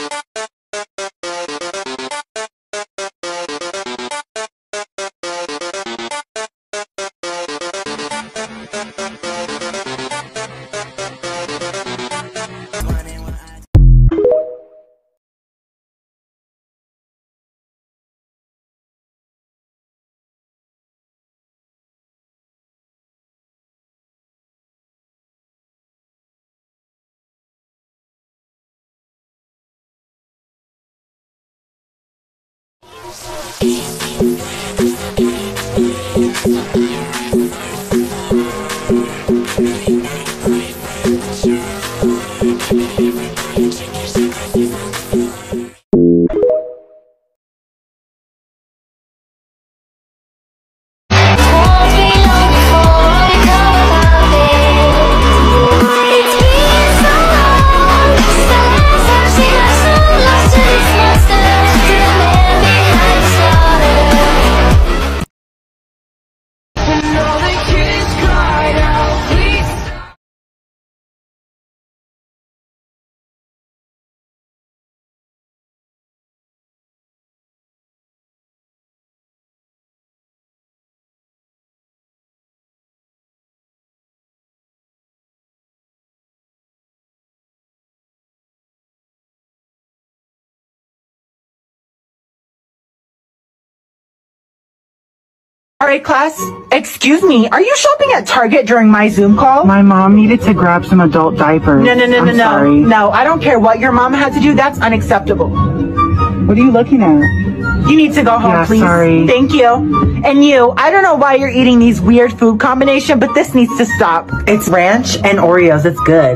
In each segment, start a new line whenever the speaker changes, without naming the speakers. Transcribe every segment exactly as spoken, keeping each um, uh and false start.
All right, class. Excuse me. Are you shopping at Target during my Zoom call?
My mom needed to grab some adult diapers.
No, no, no,
I'm
no, no.
sorry.
No, I don't care what your mom had to do. That's unacceptable.
What are you looking at?
You need to go home,
Yeah,
please.
sorry.
Thank you. And you, I don't know why you're eating these weird food combination, but this needs to stop.
It's ranch and Oreos. It's good.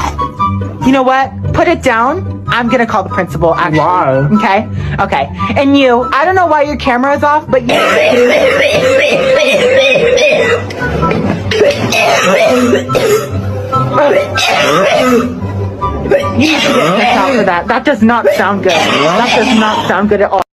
You know what? Put it down. I'm gonna call the principal, actually.
Why?
Okay? Okay. And you, I don't know why your camera is off, but you... You need to get checked out for that. That does not sound good. That does not sound good at all.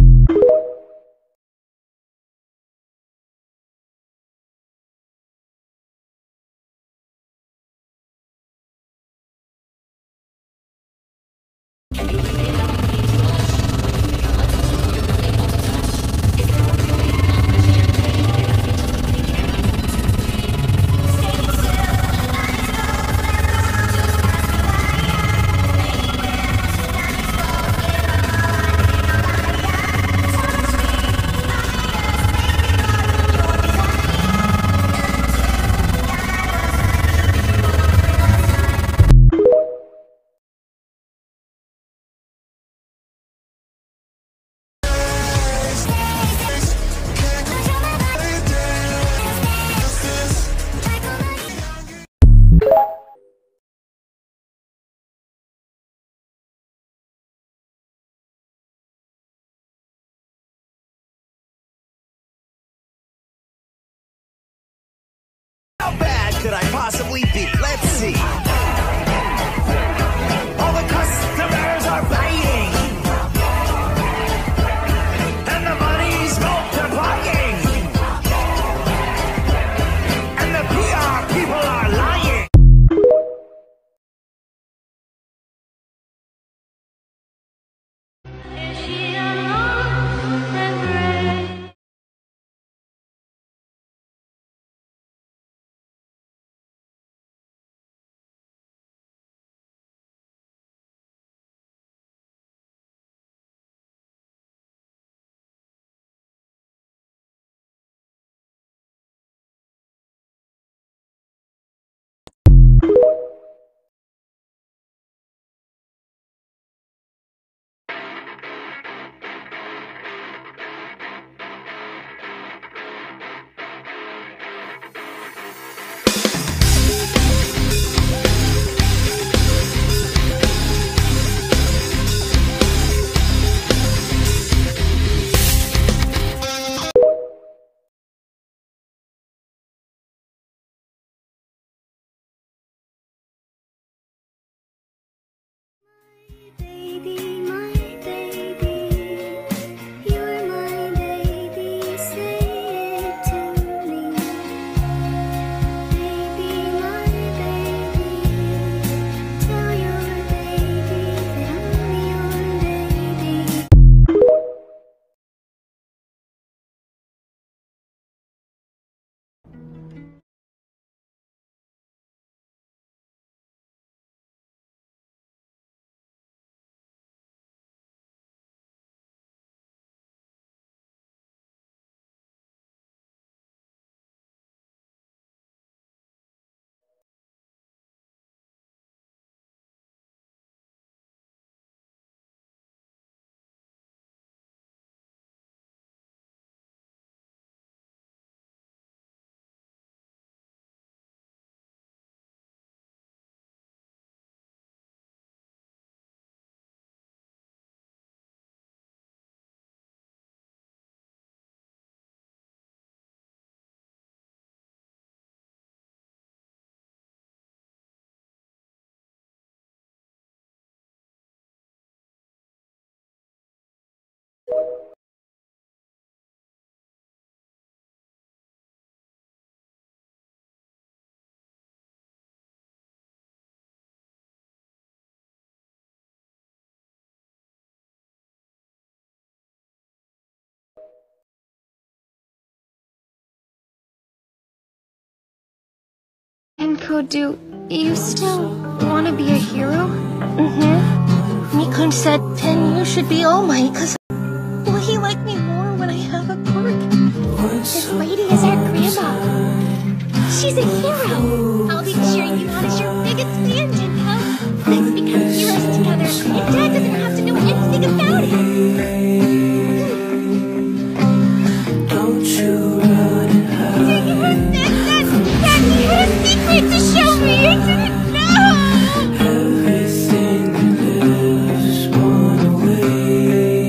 How bad could I possibly be? Let's see.
Enkodu, you still want to be a hero? Mm-hmm. Mikun said then you should be All Might, because will he like me more when I have a quirk? This lady is our grandma. She's a hero. I'll be cheering you on as your biggest fan, Jinko. Let's become heroes together, and Dad doesn't have to know anything about it. Don't you run and hide. Daddy had a secret to show me. I didn't know. Everything that lives gone away.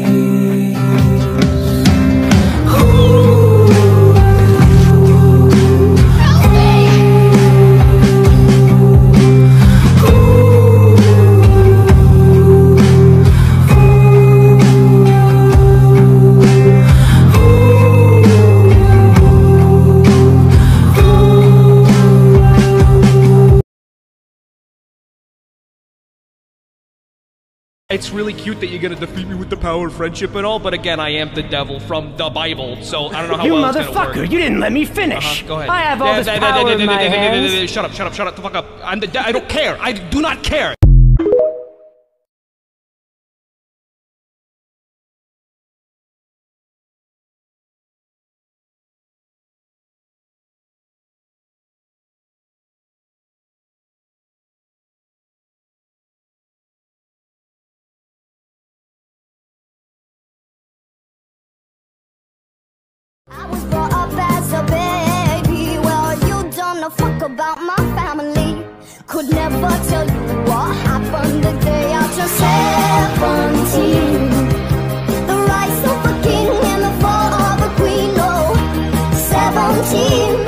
It's really cute that you're gonna defeat me with the power of friendship and all, but again, I am the devil from the Bible, so I don't know how
you
well it's gonna work.
motherfucker! You didn't let me finish!
Uh-huh, go ahead.
I have all this power in my hands!
Shut up, shut up, shut up the fuck up. I'm the de- I don't care! I do not care!
I was brought up as a baby. Well, you don't know fuck about my family. Could never tell you what happened the day I turned seventeen. The rise of a king and the fall of a queen. Oh, seventeen.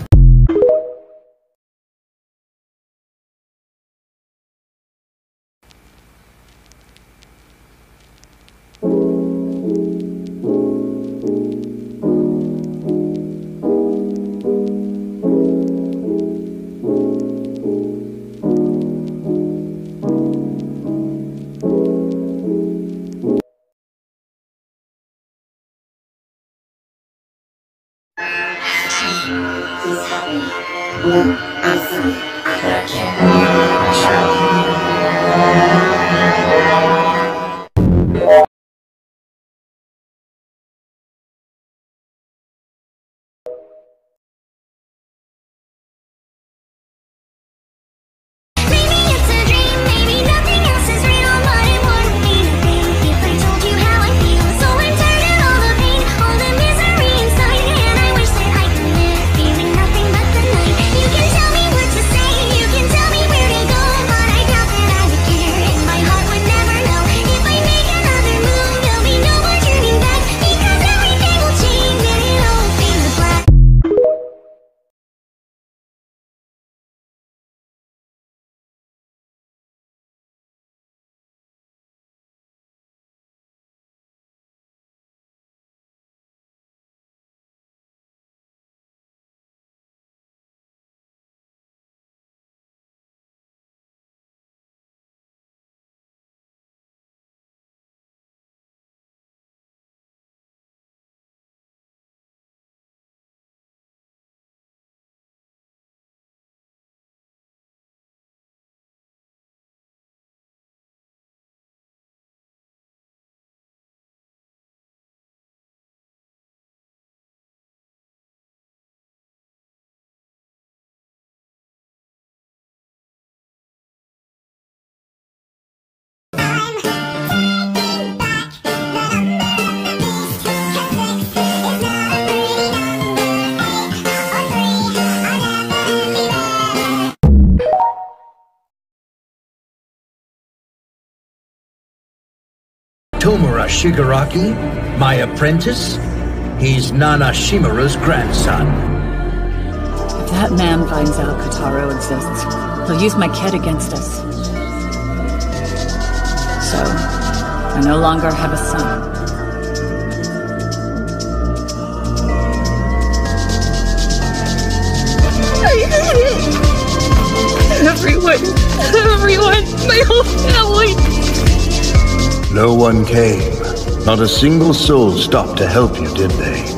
Tomura Shigaraki, my apprentice. He's Nana Shimura's grandson.
If that man finds out Kotaro exists, he'll use my kid against us. So, I no longer have a son.
Everyone, everyone, my whole family.
No one came. Not a single soul stopped to help you, did they?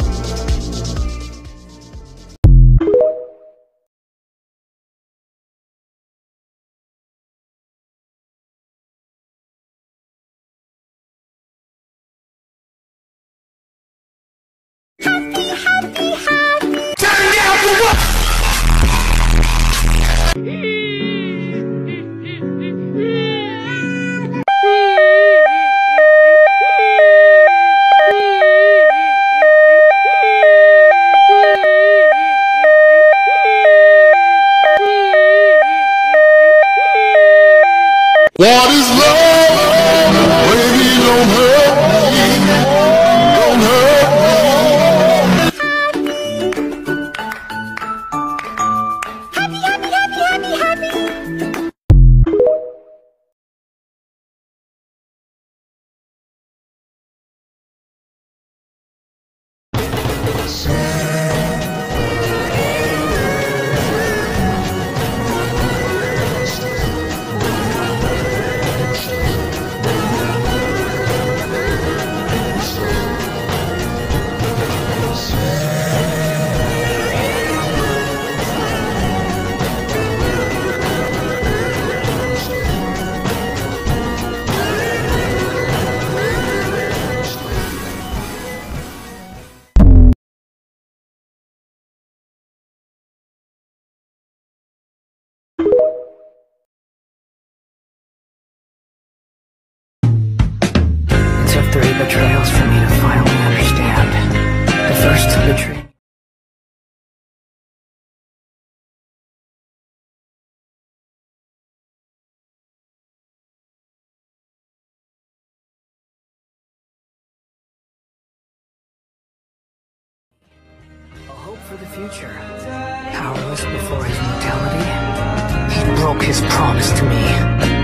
three betrayals for me to finally understand. The first betrayal. A hope for the future. Powerless before his mortality, he broke his promise to me.